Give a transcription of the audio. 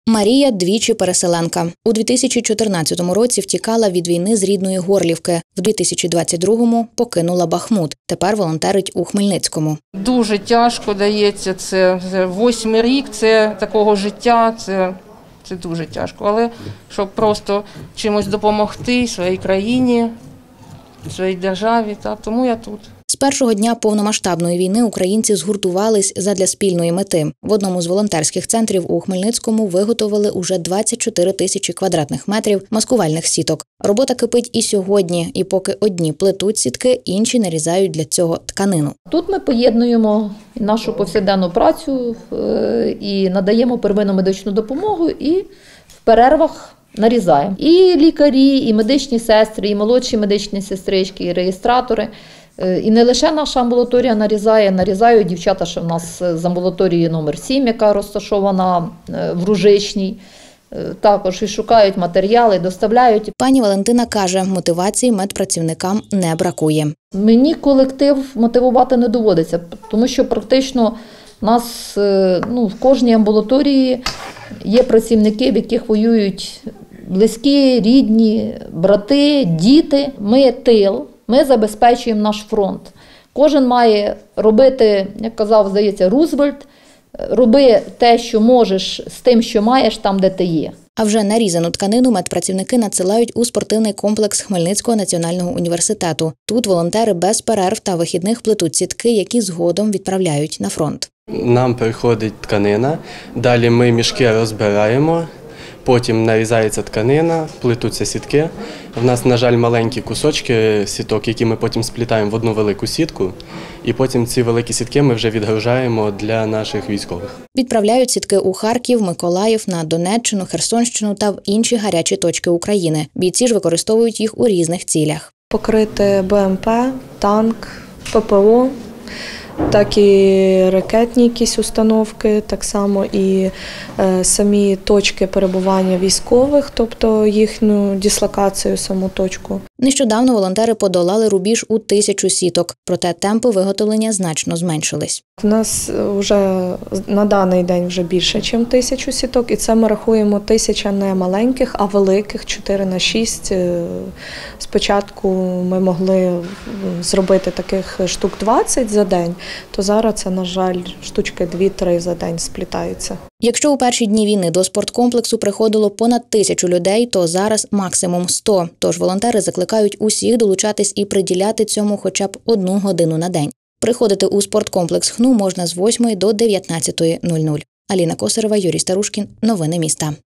Марія двічі переселенка. У 2014 році втікала від війни з рідної Горлівки. В 2022-му покинула Бахмут. Тепер волонтерить у Хмельницькому. Дуже тяжко дається. Це 8-й рік такого життя. Це дуже тяжко. Але щоб просто чимось допомогти своїй країні, своїй державі, тому я тут. З першого дня повномасштабної війни українці згуртувались задля спільної мети. В одному з волонтерських центрів у Хмельницькому виготовили уже 24 тисячі квадратних метрів маскувальних сіток. Робота кипить і сьогодні, і поки одні плетуть сітки, інші нарізають для цього тканину. Тут ми поєднуємо нашу повсякденну працю і надаємо первинну медичну допомогу, і в перервах нарізаємо. І лікарі, і медичні сестри, і молодші медичні сестрички, і реєстратори. І не лише наша амбулаторія нарізають дівчата, що в нас з амбулаторії номер 7, яка розташована в Ружичній. Також і шукають матеріали, доставляють. Пані Валентина каже, мотивації медпрацівникам не бракує. Мені колектив мотивувати не доводиться, тому що практично у нас в кожній амбулаторії є працівники, в яких воюють близькі, рідні, брати, діти. Ми тил. Ми забезпечуємо наш фронт. Кожен має робити, як казав, здається, Рузвельт, роби те, що можеш з тим, що маєш там, де ти є. А вже нарізану тканину медпрацівники надсилають у спортивний комплекс Хмельницького національного університету. Тут волонтери без перерв та вихідних плетуть сітки, які згодом відправляють на фронт. Нам приходить тканина, далі ми мішки розбираємо. Потім нарізається тканина, плетуться сітки. У нас, на жаль, маленькі кусочки сіток, які ми потім сплітаємо в одну велику сітку. І потім ці великі сітки ми вже відгружаємо для наших військових. Відправляють сітки у Харків, Миколаїв, на Донеччину, Херсонщину та в інші гарячі точки України. Бійці ж використовують їх у різних цілях. Покрити БМП, танк, ППО. Так і ракетні якісь установки, так само і самі точки перебування військових, тобто їхню дислокацію, саму точку. Нещодавно волонтери подолали рубіж у 1000 сіток, проте темпи виготовлення значно зменшились. У нас вже на даний день вже більше, ніж 1000 сіток, і це ми рахуємо 1000 не маленьких, а великих, 4х6. Спочатку ми могли зробити таких штук 20 за день, то зараз це, на жаль, штучки 2-3 за день сплітаються. Якщо у перші дні війни до спорткомплексу приходило понад 1000 людей, то зараз максимум 100. Тож волонтери закликають усіх долучатись і приділяти цьому хоча б 1 годину на день. Приходити у спорткомплекс ХНУ можна з 8 до 19:00. Аліна Косарева, Юрій Старушкін. Новини міста.